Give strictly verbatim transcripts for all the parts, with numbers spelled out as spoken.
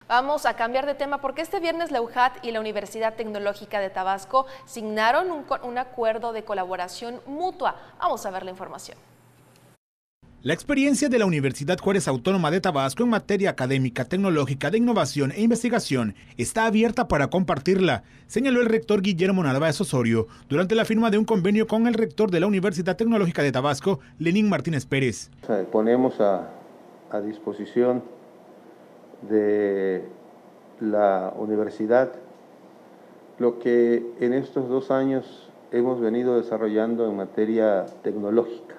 Vamos a cambiar de tema porque este viernes la U J A T y la Universidad Tecnológica de Tabasco signaron un, un acuerdo de colaboración mutua. Vamos a ver la información. La experiencia de la Universidad Juárez Autónoma de Tabasco en materia académica, tecnológica, de innovación e investigación está abierta para compartirla, señaló el rector Guillermo Narváez Osorio durante la firma de un convenio con el rector de la Universidad Tecnológica de Tabasco, Lenín Martínez Pérez. Ponemos a, a disposición de la universidad lo que en estos dos años hemos venido desarrollando en materia tecnológica.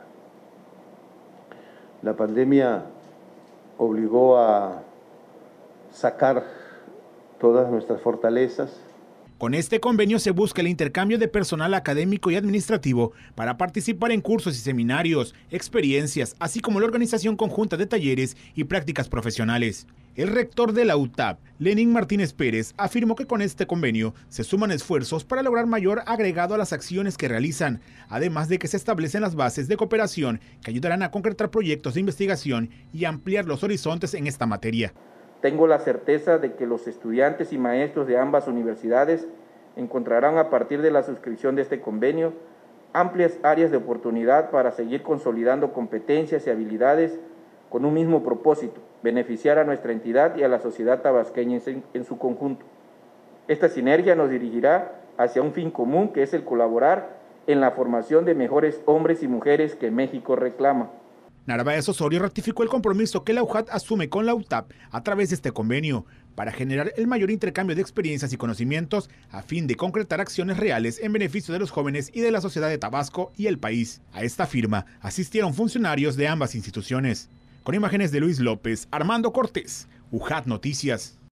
La pandemia obligó a sacar todas nuestras fortalezas. Con este convenio se busca el intercambio de personal académico y administrativo para participar en cursos y seminarios, experiencias, así como la organización conjunta de talleres y prácticas profesionales. El rector de la U T A P, Lenín Martínez Pérez, afirmó que con este convenio se suman esfuerzos para lograr mayor agregado a las acciones que realizan, además de que se establecen las bases de cooperación que ayudarán a concretar proyectos de investigación y ampliar los horizontes en esta materia. Tengo la certeza de que los estudiantes y maestros de ambas universidades encontrarán a partir de la suscripción de este convenio amplias áreas de oportunidad para seguir consolidando competencias y habilidades con un mismo propósito: beneficiar a nuestra entidad y a la sociedad tabasqueña en, en su conjunto. Esta sinergia nos dirigirá hacia un fin común, que es el colaborar en la formación de mejores hombres y mujeres que México reclama. Narváez Osorio ratificó el compromiso que la U J A T asume con la U T A P a través de este convenio para generar el mayor intercambio de experiencias y conocimientos a fin de concretar acciones reales en beneficio de los jóvenes y de la sociedad de Tabasco y el país. A esta firma asistieron funcionarios de ambas instituciones. Con imágenes de Luis López, Armando Cortés, U J A T Noticias.